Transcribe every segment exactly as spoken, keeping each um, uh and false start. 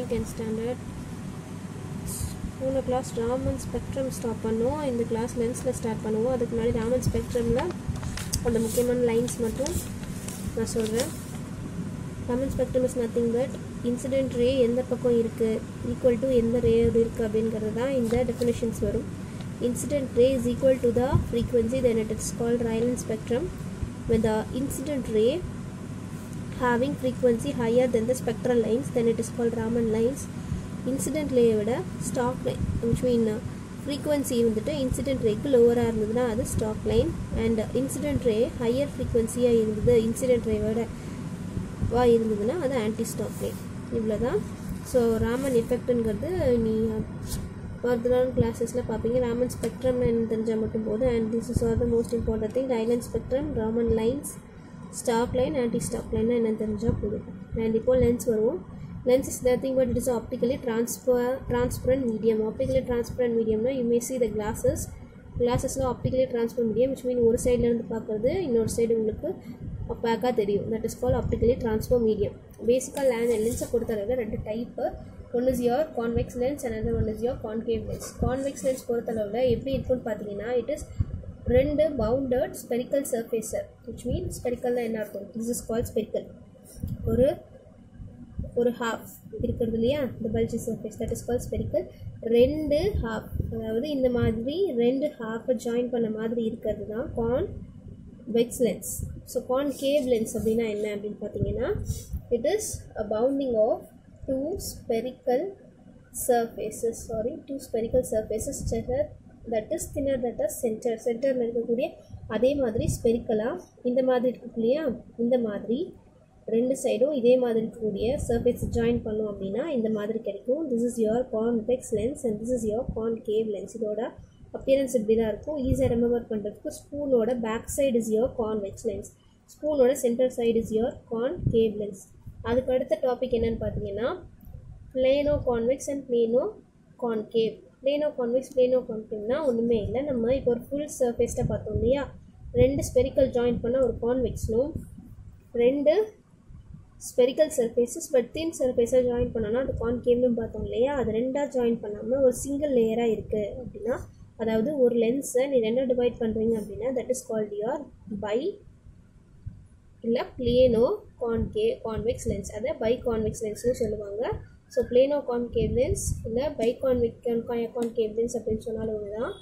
second standard. போன class Raman spectrum start பண்ணுவோம். இந்த கிளாஸ் லென்ஸில் ஸ்டார்ட் பண்ணுவோம். அதுக்கு முன்னாடி ராமன் ஸ்பெக்ட்ரமில் அந்த முக்கியமான லைன்ஸ் மட்டும் நான் சொல்கிறேன். Raman spectrum is nothing but incident ray எந்த பக்கம் இருக்குது ஈக்குவல் டு எந்த ரேயோடு இருக்குது அப்படிங்கிறது தான் இந்த டெஃபினேஷன்ஸ் வரும். Incident ray is equal to the frequency, then it is called Rayleigh spectrum. When the incident ray having frequency higher than the spectral lines, then it is called Raman lines. Incident ray விட stock line, which mean frequency வந்துட்டு incident rayக்கு lower-ஆ இருந்ததுன்னா அது stock line, and incident ray higher frequency-ஆ இருந்தது incident ray விட வா இருந்ததுன்னா அது anti stock line. இவ்வளோதான். ஸோ ராமன் எஃபெக்ட்ங்கிறது நீ ஃபர்தரான கிளாஸஸில் பார்ப்பீங்க. ராமன் ஸ்பெக்ட்ரம் என்ன தெரிஞ்சால் மட்டும் போதும். And this is are the most important thing. ரayleigh spectrum, Raman lines, stock line, anti stock லைன்னா என்னென்னு தெரிஞ்சால் போதும். அண்ட் இப்போது லென்ஸ் வருவோம். Lens is nothing but it is optically transfer transparent medium. Optically transparent மீடியம்னா you may see the classes கிளாஸஸில் optically transparent medium, which mean ஒரு சைட்லேருந்து பார்க்குறது இன்னொரு சைடு உங்களுக்கு பேக்காக தெரியும். That is call optically transfer medium. பேசிக்காக லேன் லென்ஸை பொறுத்தளவில் ரெண்டு type. One is your convex lens, another one is your concave lens. Convex lens பொறுத்தளவில் எப்படி இருக்குன்னு பார்த்தீங்கன்னா, இட் இஸ் ரெண்டு bounded spherical surfaces, which mean ஸ்பெரிக்கல்னால் என்ன இருக்கும், திஸ் இஸ் கால் ஸ்பெரிக்கல். ஒரு ஒரு ஹாஃப் இருக்கிறது இல்லையா, இந்த bulgy surface, that is call spherical. ரெண்டு ஹாஃப், அதாவது இந்த மாதிரி ரெண்டு ஹாஃபை ஜாயின் பண்ண மாதிரி இருக்கிறது தான் convex lens. So concave lens அப்படின்னா என்ன அப்படின்னு பார்த்தீங்கன்னா, it is a bounding of two spherical surfaces sorry two spherical surfaces that is thinner than the center சென்டரில் இருக்கக்கூடிய அதே மாதிரி ஸ்பெரிக்கலாக இந்த மாதிரி இருக்கு இல்லையா, இந்த மாதிரி ரெண்டு சைடும் இதே மாதிரி இருக்கக்கூடிய சர்ஃபேஸ் ஜாயின் பண்ணோம் அப்படின்னா இந்த மாதிரி கிடைக்கும். This is your convex lens and this is your concave lens. இதோட அப்பியரன்ஸ் இப்படி தான் இருக்கும். ஈஸியாக ரிமெம்பர் பண்ணுறதுக்கு ஸ்பூனோட back side is your convex lens, ஸ்பூனோட centre side is your concave lens. அதுக்கு அடுத்த டாபிக் என்னென்னு பார்த்தீங்கன்னா, plano convex and plano concave. Plano convex plano கான்கேவ்னா ஒன்றுமே இல்லை. நம்ம இப்போ ஒரு ஃபுல் சர்ஃபேஸ்ட்டாக பார்த்தோம் இல்லையா, ரெண்டு ஸ்பெரிக்கல் ஜாயின் பண்ணால் ஒரு கான்வெக்ஸ்னும், ரெண்டு ஸ்பெரிக்கல் சர்ஃபேஸஸ் பட் தின் சர்ஃபேஸாக ஜாயின் பண்ணோன்னா அது கான்கேவ்னு பார்த்தோம் இல்லையா. அது ரெண்டாக ஜாயின் பண்ணாமல் ஒரு சிங்கிள் லேயராக இருக்குது அப்படின்னா, அதாவது ஒரு லென்ஸை நீ ரெண்டாக டிவைட் பண்ணுறீங்க அப்படின்னா that is called your bi இல்லை பிளேனோ கான்கேவ் கான்வெக்ஸ் லென்ஸ். அதை பை கான்வெக்ஸ் லென்ஸ்னு சொல்லுவாங்க. ஸோ பிளேனோ கான்கேவ் லென்ஸ் இல்லை பை கான்வெக் கான்கேவ் லென்ஸ் அப்படின்னு சொன்னாலும் ஒன்று தான்.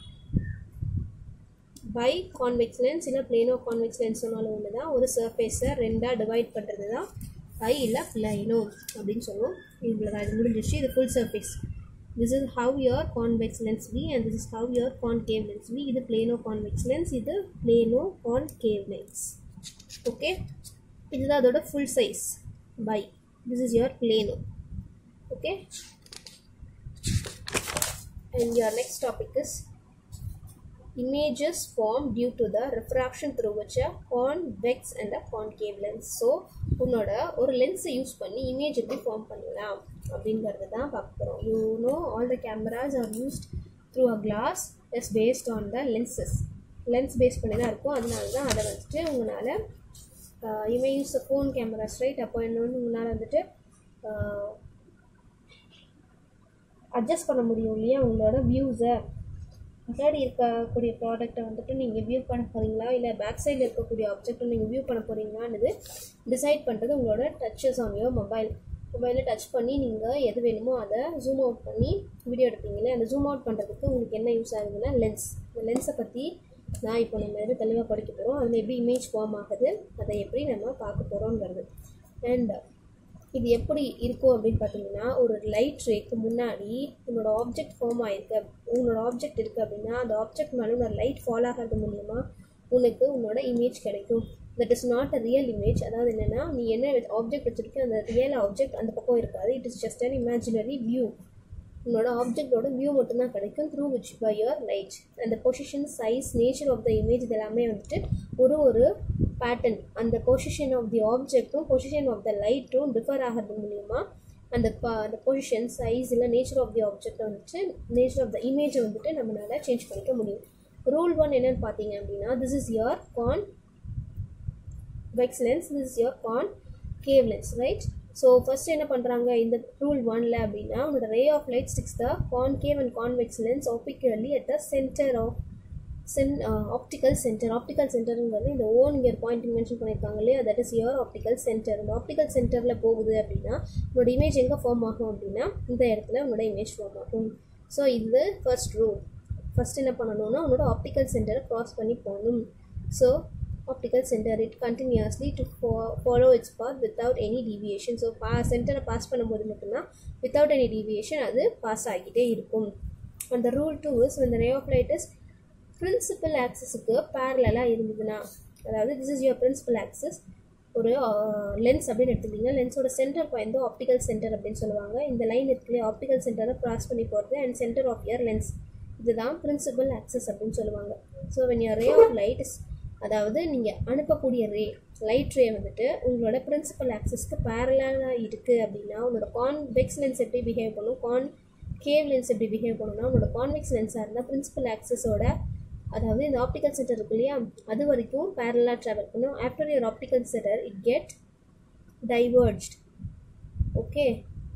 பை கான்வெக்ஸ் லென்ஸ் இல்லை பிளேனோ கான்வெக்ஸ் லென்ஸ் சொன்னாலும் ஒன்று தான். ஒரு சர்ஃபேஸை ரெண்டாக டிவைட் பண்ணுறது தான் பை இல்லை பிளேனோ அப்படின்னு சொல்லுவோம். இவ்வளோ தான், இது முடிஞ்சிச்சு. இது full surface. This is how your convex lens be and this is how your concave lens be. இது பிளேனோ கான்வெக்ஸ் லென்ஸ், இது பிளேனோ கான்கேவ் லென்ஸ். ஓகே, இதுதான் அதோட full size by. This is your plano. Okay, and your next topic is images formed due to the refraction through which a convex and a concave lens. So உன்னோட ஒரு லென்ஸை use பண்ணி image எப்படி form பண்ணலாம் அப்படிங்கிறது தான் பார்க்க போகிறோம். You know all the cameras are used through a glass is based on the lenses. Lens base பண்ணி தான் இருக்கும். அதனால தான் அதை வந்துட்டு உங்களால் you may use a phone cameras right. அப்போ என்னொன்று உங்களால் வந்துட்டு அட்ஜஸ்ட் பண்ண முடியும் இல்லையா உங்களோட வியூஸை. முன்னாடி இருக்கக்கூடிய ப்ராடக்டை வந்துட்டு நீங்கள் வியூ பண்ண போகிறீங்களா இல்லை பேக் சைடில் இருக்கக்கூடிய ஆப்ஜெக்டை நீங்கள் வியூ பண்ண போகிறீங்களான்னு டிசைட் பண்ணுறது உங்களோட டச்சஸ் ஆன் யோர் மொபைல். மொபைலில் டச் பண்ணி நீங்கள் எது வேணுமோ அதை ஜூம் அவுட் பண்ணி வீடியோ எடுப்பீங்களே. அந்த ஜூம் அவுட் பண்ணுறதுக்கு உங்களுக்கு என்ன யூஸ் ஆகுதுன்னா லென்ஸ். இந்த லென்ஸை பற்றி நான் இப்போ நம்ம எது தெளிவாக படிக்க போகிறோம். அதில் எப்படி இமேஜ் ஃபார்ம் ஆகுது, அதை எப்படி நம்ம பார்க்க போகிறோங்கிறது. அண்ட் இது எப்படி இருக்கும் அப்படின்னு பார்த்தீங்கன்னா, ஒரு லைட் ரேக்கு முன்னாடி உன்னோட ஆப்ஜெக்ட் ஃபார்ம் ஆகிருக்கு, உன்னோட ஆப்ஜெக்ட் இருக்குது அப்படின்னா அந்த ஆப்ஜெக்ட் மேலே உன்னோட லைட் ஃபால் ஆகிறது மூலிமா உனக்கு உன்னோட இமேஜ் கிடைக்கும். That is not a real image. அதாவது என்னென்னா, நீ என்ன ஆப்ஜெக்ட் வச்சுருக்க அந்த ரியல் ஆப்ஜெக்ட் அந்த பக்கம் இருக்காது. It is just an imaginary view. உன்னோட ஆப்ஜெக்டோட வியூ மட்டும்தான் கிடைக்கும் through which by your light. அந்த position, size, nature of the image இது எல்லாமே வந்துட்டு ஒரு ஒரு பேட்டர்ன். அந்த பொசிஷன் ஆஃப் தி ஆப்ஜெக்டும் பொசிஷன் ஆஃப் த லைட்டும் டிஃபர் ஆகிறது மூலிமா அந்த அந்த பொசிஷன், சைஸ் இல்லை நேச்சர் ஆஃப் தி ஆப்ஜெக்டை வந்துட்டு நேச்சர் ஆஃப் த இமேஜை வந்துட்டு நம்மளால் சேஞ்ச் பண்ணிக்க முடியும். ரூல் ஒன் என்னென்னு பார்த்தீங்க அப்படின்னா, this is your convex lens, this is your concave lens right. So first என்ன பண்ணுறாங்க இந்த ரூல் ஒன்ல அப்படின்னா உன்னோட ray of light sticks the concave and convex lens optically at the centre of சென் ஆப்டிக்கல் சென்டர் ஆப்டிக்கல் சென்டருங்கிறது இந்த own your point mention பண்ணியிருக்காங்க இல்லையா that is your optical centre. இந்த ஆப்டிக்கல் சென்டரில் போகுது அப்படின்னா உன்னோட இமேஜ் எங்கே ஃபார்ம் ஆகும் அப்படின்னா இந்த இடத்துல உன்னோட இமேஜ் ஃபார்ம் ஆகும். ஸோ இது ஃபர்ஸ்ட் ரூல். ஃபர்ஸ்ட் என்ன பண்ணணும்னா உன்னோட ஆப்டிக்கல் சென்டரை க்ராஸ் பண்ணி போகணும். So optical center it continuously to follow its path without any deviation. So center pass பண்ணும்போது மட்டும்தான் without any deviation அது பாஸ் ஆகிட்டே இருக்கும். And the rule two is when the ray of light is principal axisக்கு parallel-ஆ இருந்ததுன்னா, அதாவது this is your principal axis, ஒரு lens அப்படின்னு எடுத்துக்கிட்டிங்கன்னா லென்ஸோட சென்டர் பாயிண்ட் தான் ஆப்டிக்கல் சென்டர் அப்படின்னு சொல்லுவாங்க. இந்த லைன் இருக்குல்ல ஆப்டிக்கல் சென்டரை கிராஸ் பண்ணி போகிறது and centre of your lens இதுதான் பிரின்சிபல் ஆக்சஸ் அப்படின்னு சொல்லுவாங்க. So when your ray of light is, அதாவது நீங்கள் அனுப்பக்கூடிய ரே லைட் ரே வந்துட்டு உங்களோட பிரின்சிபல் ஆக்சஸ்க்கு பேரலாக இருக்குது அப்படின்னா உங்களோட கான்வெக்ஸ் லென்ஸ் எப்படி பிஹேவ் பண்ணும், கான் கேவ் லென்ஸ் எப்படி பிஹேவ் பண்ணுன்னா உங்களோட கான்வெக்ஸ் லென்ஸாக இருந்தால் பிரின்சிபல் ஆக்சஸோட அதாவது இந்த ஆப்டிக்கல் சென்டர் இருக்கு இல்லையா அது வரைக்கும் பேரலாக ட்ராவல் பண்ணும். After your optical centre it get diverged. Okay,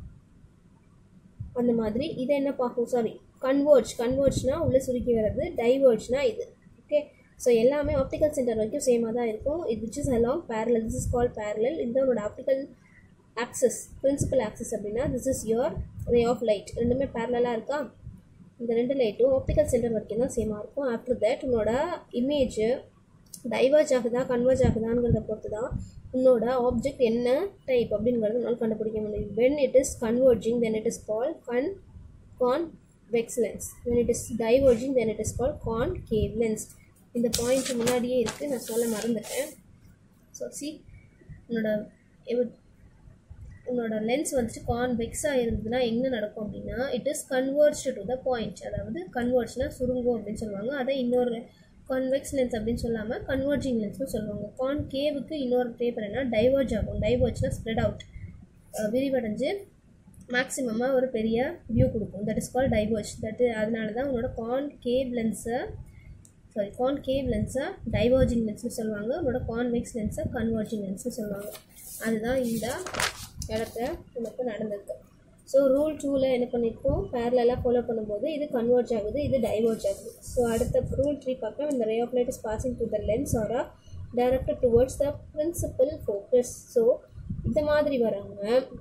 அந்த மாதிரி இதை என்ன பார்க்கும், சாரி கன்வர்ஜ் கன்வர்ஜ்னா உள்ளே சுருக்கி வர்றது, டைவர்ஜ்னா இது. ஓகே, ஸோ எல்லாமே ஆப்டிக்கல் சென்டர் வரைக்கும் சேமாக தான் இருக்கும். இது which is along parallel, this is call parallel. இதோட ஆப்டிக்கல் ஆக்சஸ் பிரின்சிபல் ஆக்சஸ் அப்படின்னா this is your ray of light. ரெண்டுமே பேரலாக இருக்கா, இந்த ரெண்டு லைட்டும் ஆப்டிக்கல் சென்டர் வரைக்கும் தான் சேமாக இருக்கும். ஆஃப்டர் தட் உன்னோட இமேஜ் டைவர்ஜ் ஆகுதா கன்வர்ஜ் ஆகுதாங்கிறத பொறுத்து தான் உன்னோட ஆப்ஜெக்ட் என்ன டைப் அப்படிங்கிறத உன்னால் கண்டுபிடிக்க முடியும். When it is converging then it is call con convex lens, when it is diverging then it is call concave lens. இந்த பாயிண்ட் முன்னாடியே இருக்குது, நான் சொல்ல மறந்துட்டேன். ஸோ சி உன்னோட உன்னோட லென்ஸ் வந்துட்டு கான்வெக்ஸாக இருந்ததுன்னா என்ன நடக்கும் அப்படின்னா it is converge to the point, அதாவது கன்வர்ஜ்னா சுருங்கும் அப்படின்னு சொல்லுவாங்க. அதை இன்னொரு கான்வெக்ஸ் லென்ஸ் அப்படின்னு சொல்லாமல் கன்வர்ஜிங் லென்ஸ்னு சொல்லுவாங்க. கான்கேவுக்கு இன்னொரு பேப்பர் என்ன டைவர்ஜ் ஆகும், டைவர்ஜ்னா ஸ்ப்ரெட் அவுட், விரிவடைஞ்சு மேக்ஸிமமாக ஒரு பெரிய வியூ கொடுக்கும். That is call diverge. That அதனால தான் உன்னோட கான்கேவ் லென்ஸை சாரி கான்கேவ் லென்ஸை டைவர்ஜிங் லென்ஸ்னு சொல்லுவாங்க, உன்னோட கான்வெக்ஸ் லென்ஸை கன்வர்ஜிங் லென்ஸ்னு சொல்லுவாங்க. அதுதான் இந்த இடத்துல நமக்கு நடந்திருக்கு. ஸோ ரூல் டூவில் என்ன பண்ணியிருக்கோம், பேரலாக ஃபாலோ பண்ணும்போது இது கன்வர்ஜ் ஆகுது, இது டைவர்ஜ் ஆகுது. ஸோ அடுத்த ரூல் த்ரீ பார்க்கலாம். இந்த ray of light is passing to the lens or directed towards the principal focus. So இந்த மாதிரி வராங்க.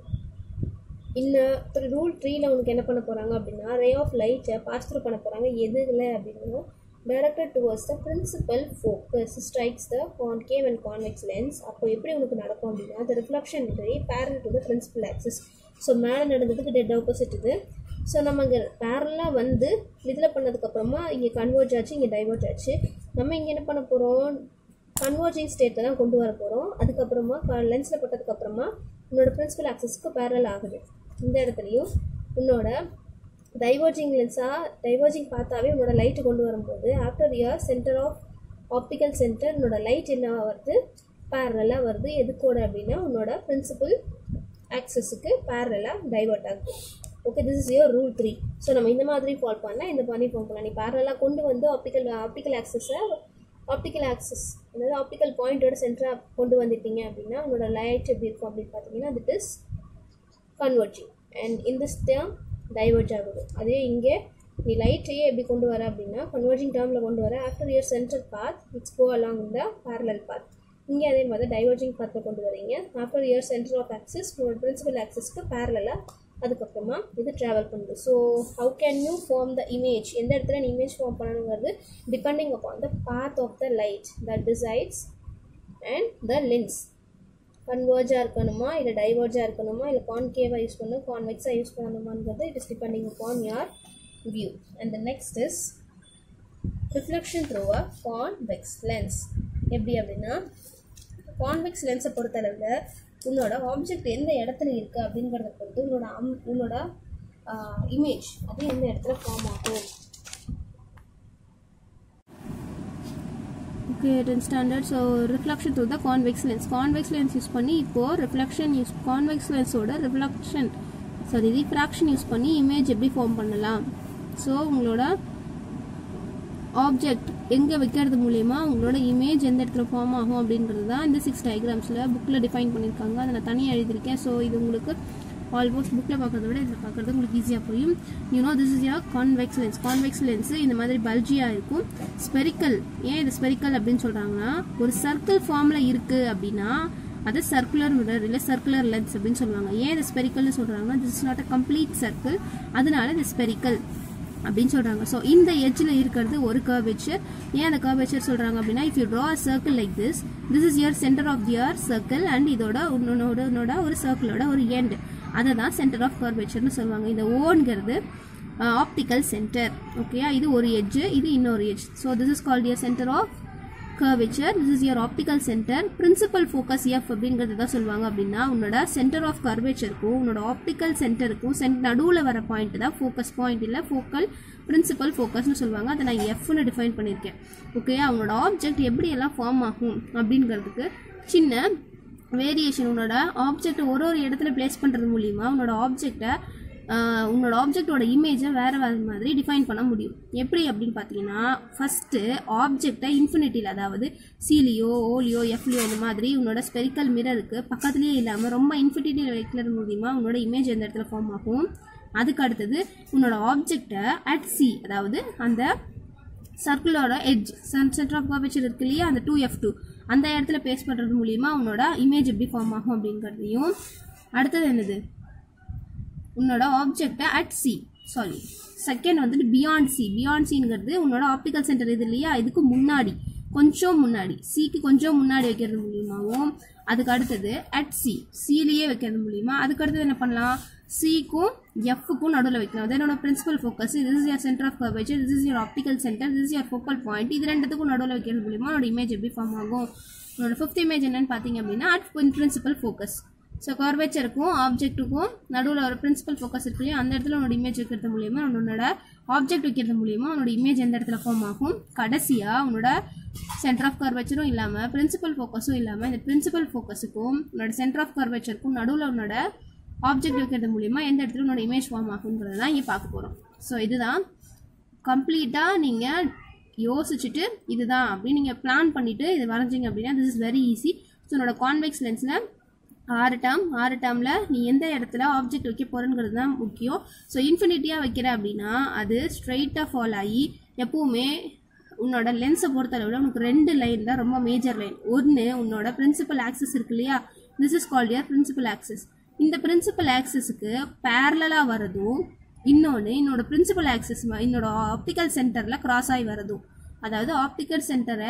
இன்னும் ரூல் த்ரீயில் உனக்கு என்ன பண்ண போகிறாங்க அப்படின்னா ரே ஆஃப் லைட்டை பாஸ் த்ரூ பண்ண போகிறாங்க. எதுல அப்படின்னா directed towards the principal focus strikes the concave and convex lens. அப்போ எப்படி உனக்கு நடக்கும் அப்படின்னா the reflection ray parallel to the principal axis. So மேலே நடந்ததுக்கு டெட் ஆப்போசிட் இது. ஸோ நம்ம இங்கே பேரலாக வந்து இதில் பண்ணதுக்கப்புறமா இங்கே கன்வர்ஜ் ஆச்சு, இங்கே டைவர்ஜ் ஆச்சு. நம்ம இங்கே என்ன பண்ண போகிறோம், கன்வர்ஜிங் ஸ்டேட்டை தான் கொண்டு வர போகிறோம். அதுக்கப்புறமா லென்ஸில் பட்டதுக்கப்புறமா உன்னோட பிரின்சிபல் ஆக்சஸ்க்கு பேரல் ஆகுது. இந்த இடத்துலையும் உன்னோட டைவர்ஜிங் லென்ஸாக டைவர்ஜிங் பார்த்தாவே உன்னோட லைட்டு கொண்டு வரும்போது after your centre of optical centre உன்னோட லைட் என்ன வருது, பேரலாக வருது. எதுக்கூட அப்படின்னா உன்னோட பிரின்சிபல் ஆக்சஸுக்கு பேரலாக டைவர்ட் ஆகுது. Okay, this is your rule three. So நம்ம இந்த மாதிரி ஃபால் பண்ணலாம், இந்த மாதிரி ஃபால் பண்ணலாம். நீ பேரலாக கொண்டு வந்து ஆப்டிக்கல் ஆப்டிக்கல் ஆக்சஸை ஆப்டிக்கல் ஆக்சஸ் அதாவது ஆப்டிக்கல் பாயிண்டோட சென்டராக கொண்டு வந்துட்டீங்க அப்படின்னா உன்னோட லைட் எப்படி இருக்கும் அப்படின்னு பார்த்தீங்கன்னா that is converging and in this term diverge ஆகுது. அதே இங்கே நீ லைட்டையே எப்படி கொண்டு வர அப்படின்னா கன்வர்ஜிங் டேர்மில் கொண்டு வர after your centre path its go along இந்த பேரலல் பாத். இங்கே அதே மாதிரி டைவர்ஜிங் பாத்தில் கொண்டு வரீங்க. After your centre of axis உங்களோட பிரின்சிபல் ஆக்சிஸ்க்கு பேரலாக அதுக்கப்புறமா இது ட்ராவல் பண்ணுது. So how can you form the image, எந்த இடத்துல நீ இமேஜ் ஃபார்ம் பண்ணணுங்கிறது depending upon the path of the light that decides and the lens. கன்வர்ஜாக இருக்கணுமா இல்லை டைவர்ஜாக இருக்கணுமா இல்லை கான்கேவாக யூஸ் பண்ணணும் கான்வெக்ஸாக use பண்ணணுமாங்கிறது it is depending upon your view. And the next is reflection through a convex lens. எப்படி அப்படின்னா கான்வெக்ஸ் லென்ஸை பொறுத்தளவில் உன்னோட ஆப்ஜெக்ட் எந்த இடத்துல இருக்குது அப்படிங்கிறத பொறுத்து உன்னோட அம் உன்னோட இமேஜ் அது எந்த இடத்துல ஃபார்ம் ஆகும். Okay, ten standard. So reflection through the convex lens. Convex lens use பண்ணி இப்போது ரிஃப்ளெக்ஷன் யூஸ் கான்வெக்ஸ் லென்ஸோட ரிஃப்ளெக்ஷன் சாரி ரீஃப்ராக்ஷன் யூஸ் பண்ணி இமேஜ் எப்படி ஃபார்ம் பண்ணலாம். ஸோ உங்களோட ஆப்ஜெக்ட் எங்கே வைக்கிறது மூலயமா உங்களோட இமேஜ் எந்த இடத்துல ஃபார்ம் ஆகும் அப்படின்றது தான் இந்த சிக்ஸ் டயக்ராம்ஸில் புக்கில் டிஃபைன் பண்ணியிருக்காங்க. அதை நான் தனியாக எழுதியிருக்கேன். ஸோ இது உங்களுக்கு ஆல்மோஸ்ட் புக்கில் பார்க்கறத விட இதில் பார்க்குறது உங்களுக்கு ஈஸியாக புரியும். You know this is yeah convex lens. Convex lens இந்த மாதிரி பல்ஜியாக இருக்கும். ஸ்பெரிக்கல், ஏன் இது ஸ்பெரிக்கல் அப்படின்னு சொல்கிறாங்கன்னா, ஒரு சர்க்கிள் ஃபார்மில் இருக்குது அப்படின்னா அது சர்க்குலர் மிரர் இல்லை சர்க்குலர் லென்ஸ் அப்படின்னு சொல்லுவாங்க. ஏன் இது ஸ்பெரிக்கல்னு சொல்கிறாங்கன்னா, this is not a complete circle, அதனால இது ஸ்பெரிக்கல் அப்படின்னு சொல்கிறாங்க. ஸோ இந்த எட்ஜில் இருக்கிறது ஒரு கர்வேச்சர். ஏன் அந்த கர்வேச்சர் சொல்கிறாங்க அப்படின்னா, if you draw a circle like this, this is your centre of your circle and இதோட உன்னோட ஒரு சர்க்கிளோட ஒரு எண்ட், அதை தான் சென்டர் ஆஃப் கர்வேச்சர்னு சொல்லுவாங்க. இந்த ஓன்கிறது ஆப்டிக்கல் சென்டர். ஓகேயா, இது ஒரு எட்ஜ், இது இன்னொரு edge. So this is called your centre of curvature. This is your optical center. Principal focus F அப்படிங்கிறது தான் சொல்லுவாங்க. அப்படின்னா உன்னோட சென்டர் ஆஃப் கர்வேச்சருக்கும் உன்னோட ஆப்டிக்கல் சென்டருக்கும் நடுவில் வர பாயிண்ட் தான் ஃபோக்கஸ் பாயிண்ட் இல்லை ஃபோக்கல் பிரின்சிபல் ஃபோக்கஸ்னு சொல்லுவாங்க. அதை நான் எஃப்னு டிஃபைன் பண்ணியிருக்கேன். ஓகே, அவனோட ஆப்ஜெக்ட் எப்படி எல்லாம் ஃபார்ம் ஆகும் அப்படிங்கிறதுக்கு சின்ன வேரியேஷன். உன்னோட ஆப்ஜெக்ட் ஒரு ஒரு இடத்துல பிளேஸ் பண்ணுறது மூலிமா உன்னோட ஆப்ஜெக்டை உன்னோட ஆப்ஜெக்டோட இமேஜை வேறு வேறு மாதிரி டிஃபைன் பண்ண முடியும். எப்படி அப்படின்னு பார்த்தீங்கன்னா, ஃபஸ்ட்டு ஆப்ஜெக்டை இன்ஃபினிட்டியில், அதாவது சீலியோ ஓலியோ எஃப்லியோ இந்த மாதிரி உன்னோட ஸ்பெரிக்கல் மிரருக்கு பக்கத்துலேயே இல்லாமல் ரொம்ப இன்ஃபினிட்டியில் வைக்கிறது மூலிமா உன்னோட இமேஜ் எந்த இடத்துல ஃபார்ம் ஆகும். அதுக்கு அடுத்தது உன்னோட ஆப்ஜெக்டை அட் சி, அதாவது அந்த சர்க்கிளோட எட்ஜ் சென்டர் ஆஃப் கர்வேச்சர் இருக்கு இல்லையா, அந்த டூ எஃப் டூ அந்த இடத்துல பேஸ் பண்ணுறது மூலிமா உன்னோட இமேஜ் எப்படி ஃபார்ம் ஆகும் அப்படிங்கிறதையும். அடுத்தது என்னது, உன்னோட ஆப்ஜெக்டை அட் சி, சாரி செகண்ட் வந்துட்டு பியாண்ட் சி. பியாண்ட் சிங்கிறது உன்னோட ஆப்டிக்கல் சென்டர் இது இல்லையா, இதுக்கு முன்னாடி கொஞ்சம் முன்னாடி, சிக்கு கொஞ்சம் முன்னாடி வைக்கிறது மூலியமாகவும், அதுக்கு அடுத்தது அட் சி சிலேயே வைக்கிறது மூலியமா, அதுக்கு அடுத்தது என்ன பண்ணலாம், சிக்கும் எஃப்க்கும் நடுவில் வைக்கலாம். அது என்னோட principal focus. This is your centre of curvature, this is your optical centre, this is your focal point. இது ரெண்டுத்துக்கும் நடுவில் வைக்கிறது மூலியமா உன்னோட இமேஜ் எப்படி ஃபார்ம் ஆகும். உன்னோட ஃபிஃப்த் இமேஜ் என்னன்னு பார்த்தீங்க அப்படின்னா, அட் பிரின்சிபல் ஃபோக்கஸ். ஸோ கர்வேச்சருக்கும் ஆப்ஜெக்ட்டுக்கும் நடுவில் ஒரு பிரின்சிபல் ஃபோக்கஸ் இருக்கு இல்லையா, அந்த இடத்துல உன்னோட இமேஜ் வைக்கிறது மூலியமா உன்னோட ஆப்ஜெக்ட் வைக்கிறது மூலியமா உன்னோட இமேஜ் எந்த இடத்துல ஃபார்ம் ஆகும். கடைசியாக உன்னோட சென்டர் ஆஃப் கர்வேச்சரும் இல்லாமல் பிரின்சிபல் ஃபோக்கஸும் இல்லாமல் இந்த பிரின்சிபல் ஃபோக்கஸுக்கும் உன்னோட சென்டர் ஆஃப் கர்வேச்சருக்கும் நடுவில் உன்னோட ஆப்ஜெக்ட் வைக்கிறது மூலிமா எந்த இடத்துல உன்னோட இமேஜ் ஃபார்ம் ஆகுங்கிறது தான் இங்கே பார்க்க போகிறோம். ஸோ இதுதான் கம்ப்ளீட்டாக நீங்கள் யோசிச்சுட்டு இதுதான் அப்படின்னு நீங்கள் பிளான் பண்ணிவிட்டு இது வரைஞ்சிங்க அப்படின்னா this is very easy. So உன்னோட கான்வெக்ஸ் லென்ஸில் ஆறு டேர்ம் ஆறு டேர்மில் நீ எந்த இடத்துல ஆப்ஜெக்ட் வைக்க போகிறேங்கிறது தான் முக்கியம். ஸோ இன்ஃபினிட்டியாக வைக்கிற அப்படின்னா அது ஸ்ட்ரைட்டாக ஃபால் ஆகி எப்போவுமே உன்னோட லென்ஸை பொறுத்தளவில் உனக்கு ரெண்டு லைன் தான் ரொம்ப மேஜர் லைன். ஒன்று உன்னோட பிரின்சிபல் ஆக்சஸ் இருக்கு இல்லையா, this is called your principal axis. இந்த பிரின்சிபல் ஆக்சஸுக்கு பேரலாக வரதும், இன்னொன்று என்னோட பிரின்சிபல் ஆக்சஸ் என்னோட ஆப்டிக்கல் சென்டரில் கிராஸ் ஆகி வரதும். அதாவது ஆப்டிக்கல் சென்டரை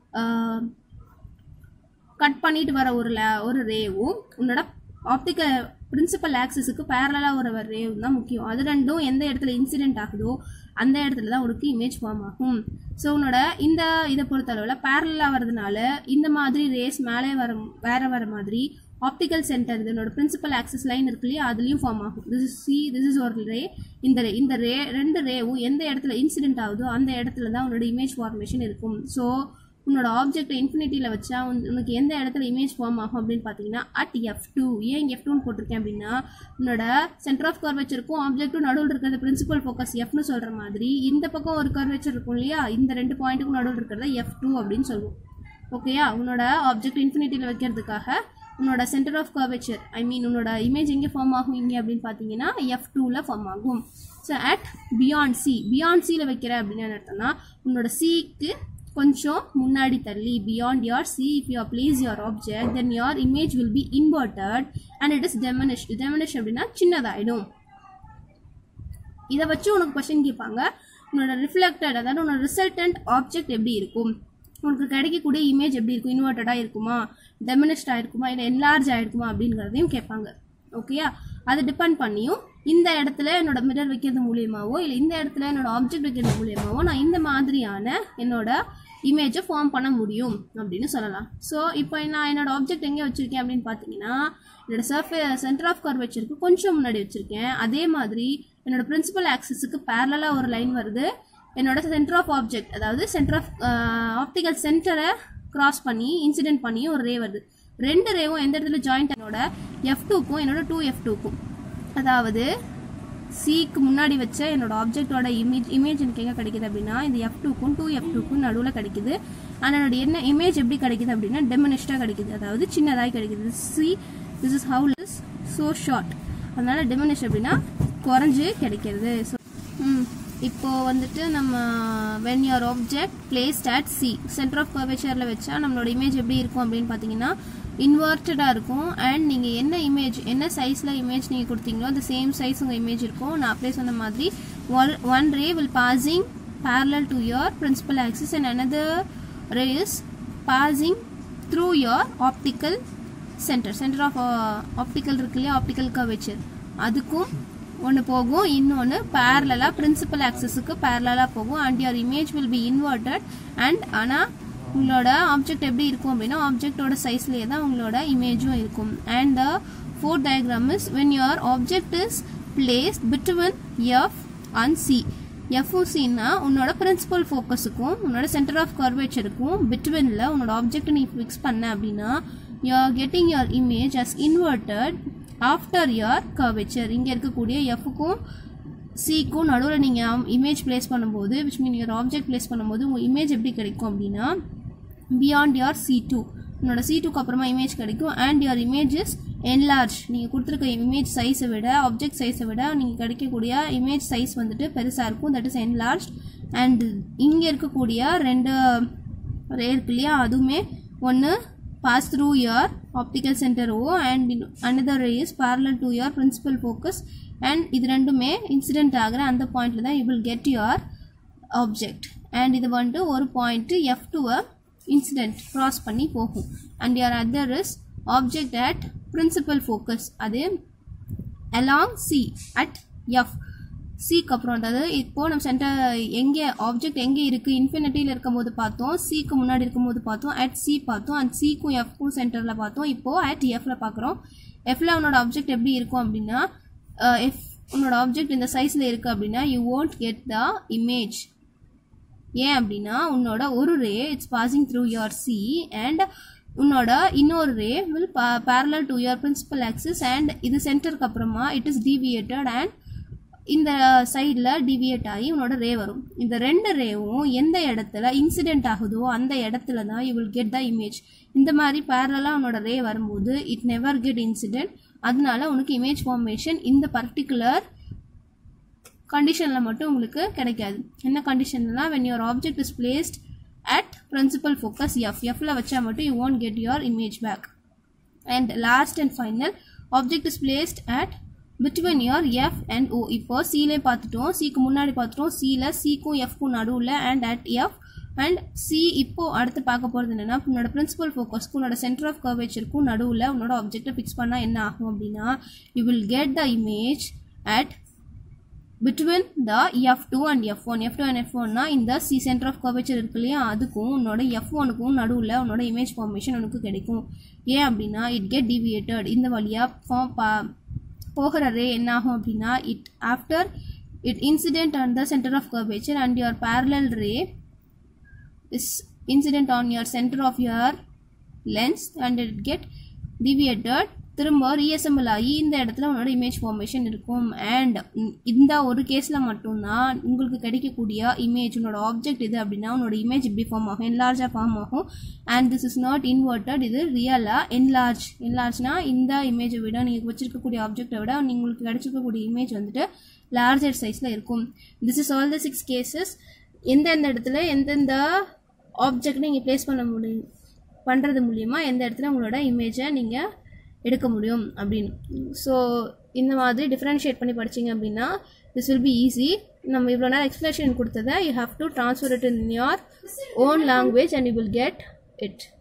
கட் பண்ணிட்டு வர ஒரு ஒரு ரேவும் உன்னோட ஆப்டிக்கல் பிரின்சிபல் ஆக்சஸுக்கு பேரலாக வர ரேவும் தான் முக்கியம். அது ரெண்டும் எந்த இடத்துல இன்சிடென்ட் ஆகுதோ அந்த இடத்துல தான் உனக்கு இமேஜ் ஃபார்ம் ஆகும். ஸோ உன்னோட இந்த இதை பொறுத்தளவில் பேரலாக வரதுனால இந்த மாதிரி ரேஸ் மேலே வர வேற வர மாதிரி ஆப்டிக்கல் சென்டர் இதனோட பிரின்சிபல் ஆக்சஸ் லைன் இருக்கு இல்லையா, அதுலேயும் ஃபார்ம் ஆகும். This is C, this is ஒரு ரே. இந்த ரே இந்த ரே ரெண்டு ரேவும் எந்த இடத்துல இன்சிடென்ட் ஆகுதோ அந்த இடத்துல தான் உன்னோட இமேஜ் ஃபார்மேஷன் இருக்கும். ஸோ உன்னோட ஆப்ஜெக்ட் இன்ஃபினிட்டியில் வச்சா உனக்கு எந்த இடத்துல இமேஜ் ஃபார்ம் ஆகும் அப்படின்னு பார்த்தீங்கன்னா அட் எஃப் டூ. ஏன் எஃப் டூன்னு போட்டிருக்கேன் அப்படின்னா உன்னோட சென்டர் ஆஃப் கர்வேச்சருக்கும் ஆப்ஜெக்ட்டும் நடுவில் இருக்கிறத பிரின்சிபல் ஃபோக்கஸ் எஃப்னு சொல்கிற மாதிரி இந்த பக்கம் ஒரு கர்வேச்சர் இருக்கும் இல்லையா, இந்த ரெண்டு பாயிண்ட்டுக்கும் நடுவில் இருக்கிறத எஃப் டூ அப்படின்னு சொல்லுவோம். ஓகேயா, உன்னோட ஆப்ஜெக்ட் இன்ஃபினிட்டியில் வைக்கிறதுக்காக உன்னோட centre of curvature I mean உன்னோட இமேஜ் எங்கே ஃபார்ம் ஆகும் இங்கே அப்படின்னு பார்த்தீங்கன்னா எஃப் டூவில் ஃபார்ம் ஆகும். So at beyond C, beyond சியில் வைக்கிற அப்படின்னு என்ன அர்த்தம்னா உன்னோட சிக்கு கொஞ்சம் முன்னாடி தள்ளி, beyond your C, if you place your object then your image will be inverted and it is diminished. diminished அப்படின்னா சின்னதாயிடும். இதை வச்சு உனக்கு கொஸ்டின் கேட்பாங்க, உன்னோட ரிஃப்ளெக்டட் அதாவது உன்னோட ரிசல்டன்ட் ஆப்ஜெக்ட் எப்படி இருக்கும், உனக்கு கிடைக்கக்கூடிய இமேஜ் எப்படி இருக்கும், இன்வெர்ட்டடாக இருக்குமா, டெமினிஷ்ட் ஆகிருக்குமா, இல்லை என்லார்ஜ் ஆகிருக்குமா அப்படிங்கிறதையும் கேட்பாங்க. ஓகேயா, அது டிபெண்ட் பண்ணியும் இந்த இடத்துல என்னோட மிரர் வைக்கிறது மூலியமாவோ இல்லை இந்த இடத்துல என்னோட ஆப்ஜெக்ட் வைக்கிறது மூலியமாவோ நான் இந்த மாதிரியான என்னோட இமேஜை ஃபார்ம் பண்ண முடியும் அப்படின்னு சொல்லலாம். ஸோ இப்போ நான் என்னோட ஆப்ஜெக்ட் எங்கே வச்சுருக்கேன் அப்படின்னு பார்த்தீங்கன்னா என்னோட சர்ஃபே சென்டர் ஆஃப் கர்வேச்சருக்கு கொஞ்சம் முன்னாடி வச்சுருக்கேன். அதே மாதிரி என்னோட பிரின்சிபல் ஆக்சஸுக்கு பேரலாக ஒரு லைன் வருது. என்னோட சென்டர் ஆஃப் ஆப்ஜெக்ட் அதாவது சென்டர் ஆஃப் ஆப்டிக்கல் சென்டரை கிராஸ் பண்ணி இன்சிடென்ட் பண்ணி ஒரு ரே வருது. ரெண்டு ரேவும் எந்த இடத்துல ஜாயிண்ட் என்னோட எஃப் டூக்கும் என்னோட டூ எஃப் டூக்கும், அதாவது சிக்கு முன்னாடி வச்ச என்னோட ஆப்ஜெக்டோட இமேஜ் இமேஜ் எனக்கு எங்கே கிடைக்குது அப்படின்னா இந்த எஃப் டூக்கும் டூ எஃப் டூக்கும் நடுவில் கிடைக்குது. ஆனால் என்னோட என்ன இமேஜ் எப்படி கிடைக்குது அப்படின்னா டெமினிஷ்டாக கிடைக்குது, அதாவது சின்னதாக கிடைக்குது. C this is how is so short, அதனால டெமினிஷ் அப்படின்னா குறைஞ்சு கிடைக்கிறது. ஸோ இப்போ வந்துட்டு நம்ம when your object placed at C centre of கர்வேச்சரில் வச்சா நம்மளோட இமேஜ் எப்படி இருக்கும் அப்படின்னு பார்த்தீங்கன்னா இன்வெர்ட்டடாக இருக்கும். அண்ட் நீங்கள் என்ன இமேஜ் என்ன சைஸில் இமேஜ் நீங்கள் கொடுத்தீங்களோ அந்த சேம் சைஸ் உங்கள் இமேஜ் இருக்கும். நான் அப்படியே சொன்ன மாதிரி one one ray will passing parallel to your principal axis and another ray is passing through your optical center center of uh, optical இருக்கு இல்லையா, optical curvature, அதுக்கும் ஒன்று போகும், இன்னொன்று பேரலாக பிரின்சிபல் ஆக்சஸுக்கு பேரலாக போகும். And your image will be inverted. And ஆனால் உங்களோட ஆப்ஜெக்ட் எப்படி இருக்கும் அப்படின்னா ஆப்ஜெக்டோட சைஸ்லேயே தான் உங்களோட இமேஜும் இருக்கும். And the fourth diagram is when your object is placed between F and C. எஃப்ஓ சின்னா உன்னோட பிரின்சிபல் ஃபோக்கஸுக்கும் உன்னோட சென்டர் ஆஃப் கர்வேச்சருக்கும் பிட்வீனில் உன்னோட ஆப்ஜெக்ட் நீ ஃபிக்ஸ் பண்ண அப்படின்னா you are getting your image as inverted after your curvature. இங்கே இருக்கக்கூடிய எஃப்க்கும் சிக்கும் நடுவில் நீங்கள் இமேஜ் பிளேஸ் பண்ணும்போது which mean your object place பண்ணும்போது உங்கள் இமேஜ் எப்படி கிடைக்கும் அப்படின்னா பியாண்ட் யுவர் சி டூ உன்னோட சி டூக்கு அப்புறமா இமேஜ் கிடைக்கும். And your image is enlarge. நீங்கள் கொடுத்துருக்க இமேஜ் சைஸை விட ஆப்ஜெக்ட் சைஸை விட நீங்கள் கிடைக்கக்கூடிய இமேஜ் சைஸ் வந்துட்டு பெருசாக இருக்கும், தட் இஸ் என்லார்ஜ். அண்ட் இங்கே இருக்கக்கூடிய ரெண்டு ரே இருக்கு இல்லையா, அதுவுமே ஒன்று pass through your optical center O and another ray is parallel to your principal focus and இது ரெண்டுமே இன்சிடென்ட் ஆகிற அந்த பாயிண்ட்ல தான் you will get your object. and இது வந்துட்டு ஒரு பாயிண்ட் எஃப் டூவை இன்சிடென்ட் cross பண்ணி போகும். and your other is object at principal focus, அது along C at F. சிக்கு அப்புறம் அதாவது இப்போ நம்ம சென்டர் எங்கே ஆப்ஜெக்ட் எங்கே இருக்குது இன்ஃபினிட்டியில் இருக்கும் போது பார்த்தோம், சிக்கு முன்னாடி இருக்கும் போது பார்த்தோம், அட் சி பார்த்தோம், அண்ட் சிக்கும் எஃப்க்கும் சென்டரில் பார்த்தோம். இப்போது அட் எஃப்ல பார்க்குறோம். எஃப்ல உன்னோட ஆப்ஜெக்ட் எப்படி இருக்கும் அப்படின்னா எஃப் உன்னோட ஆப்ஜெக்ட் இந்த சைஸில் இருக்குது அப்படின்னா you won't get the image. ஏன் அப்படின்னா உன்னோட ஒரு ray it's passing through your C and உன்னோட இன்னொரு ray will parallel to your principal axis and இது சென்டருக்கு அப்புறமா இட் இஸ் deviated and இந்த சைடில் டிவியேட் ஆகி உன்னோட ரே வரும். இந்த ரெண்டு ரேவும் எந்த இடத்துல இன்சிடென்ட் ஆகுதோ அந்த இடத்துல தான் you will get the image. இந்த மாதிரி பேரலாக உன்னோட ரே வரும்போது இட் நெவர் கெட் இன்சிடென்ட், அதனால உனக்கு இமேஜ் ஃபார்மேஷன் இந்த பர்டிகுலர் கண்டிஷனில் மட்டும் உங்களுக்கு கிடைக்காது. என்ன கண்டிஷன்னா when your object is placed at principal focus F Fல வச்சா மட்டும் you won't get your image back. and last and final object is placed at between your F and O. இப்போ சிலே பார்த்துட்டோம், சிக்கு முன்னாடி பார்த்துட்டோம், சியில் சிக்கும் எஃப்க்கும் நடுவில் and at F and C. இப்போ அடுத்து பார்க்க போகிறது என்னென்னா உன்னோட பிரின்சிபல் ஃபோக்கஸ்க்கும் உன்னோட சென்டர் ஆஃப் கர்வேச்சருக்கும் நடுவில் உன்னோட ஆப்ஜெக்டை ஃபிக்ஸ் பண்ணால் என்ன ஆகும் அப்படின்னா you will get the image at between the F two and F one. F two and F ஒன்னா இந்த சி சென்டர் ஆஃப் கர்வேச்சர் இருக்கு இல்லையா, அதுக்கும் உன்னோட எஃப் ஒனுக்கும் நடுவில் உன்னோட இமேஜ் ஃபார்மேஷன் உனக்கு கிடைக்கும். ஏன் அப்படின்னா இட் கெட் டிவியேட்டட். இந்த வழியாக ஃபார்ம் பா போகிற ரே என்ன ஆகும் அப்படின்னா it after it incident on the centre of curvature and your parallel ray is incident on your centre of your lens and it get deviated. திரும்ப ரீஅசம்பிள் ஆகி இந்த இடத்துல உன்னோட இமேஜ் ஃபார்மேஷன் இருக்கும். அண்ட் இந்த ஒரு கேஸில் மட்டும்தான் உங்களுக்கு கிடைக்கக்கூடிய இமேஜ் உன்னோட ஆப்ஜெக்ட் இது அப்படின்னா உன்னோட இமேஜ் இப்படி ஃபார்ம் ஆகும், என்லார்ஜாக ஃபார்ம் ஆகும். And this is not inverted, இது ரியலாக என்லார்ஜ். என்லார்ஜ்னா இந்த இமேஜை விட நீங்கள் வச்சிருக்கக்கூடிய ஆப்ஜெக்டை விட உங்களுக்கு கிடைச்சிருக்கக்கூடிய இமேஜ் வந்துட்டு லார்ஜர் சைஸில் இருக்கும். This is all the six cases. எந்தெந்த இடத்துல எந்தெந்த ஆப்ஜெக்ட் நீங்கள் ப்ளேஸ் பண்ண முடியும் பண்ணுறது மூலிமா எந்த இடத்துல உங்களோட இமேஜை நீங்கள் எடுக்க முடியும் அப்படின்னு. ஸோ இந்த மாதிரி டிஃப்ரென்ஷியேட் பண்ணி படிச்சிங்க அப்படின்னா திஸ் வில் பி ஈஸி. நம்ம இவ்வளோ நேரம் எக்ஸ்பிளேஷன் கொடுத்ததை you have to transfer it in your own language and you will get it.